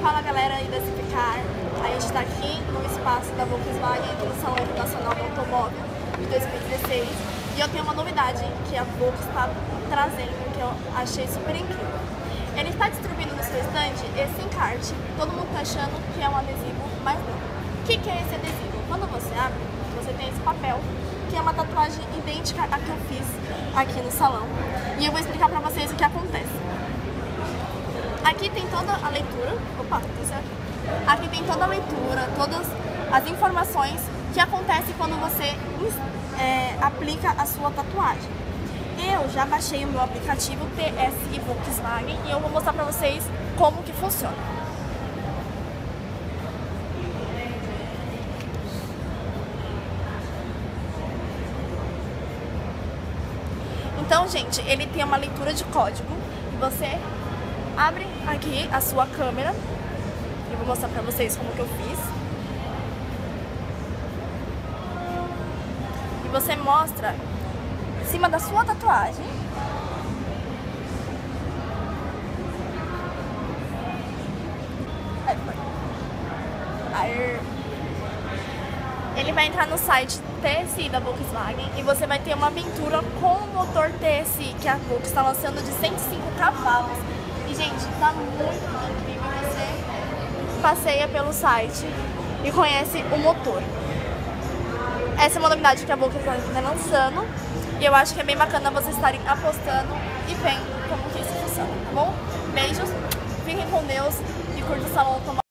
Fala galera aí da Cificar, a gente está aqui no espaço da Volkswagen, aqui no Salão Internacional do Automóvel de 2016, e eu tenho uma novidade que a Volkswagen está trazendo, que eu achei super incrível. Ele está distribuindo no seu stand esse encarte, todo mundo está achando que é um adesivo, mas não. O que é esse adesivo? Quando você abre, você tem esse papel, que é uma tatuagem idêntica à que eu fiz aqui no salão, e eu vou explicar para vocês o que acontece. Aqui tem toda a leitura, aqui tem toda a leitura, todas as informações que acontecem quando você aplica a sua tatuagem. Eu já baixei o meu aplicativo TSI Volkswagen e eu vou mostrar pra vocês como que funciona. Então, gente, ele tem uma leitura de código e você abre aqui a sua câmera. Eu vou mostrar pra vocês como que eu fiz. E você mostra em cima da sua tatuagem. Aí, ele vai entrar no site TSI da Volkswagen e você vai ter uma aventura com o motor TSI que a Volkswagen está lançando de 105 cavalos. E, gente, tá muito incrível. Você passeia pelo site e conhece o motor. Essa é uma novidade que a Volkswagen está lançando. E eu acho que é bem bacana vocês estarem apostando e vendo como que isso funciona, tá bom? Beijos, fiquem com Deus e curtam o Salão Automóvel.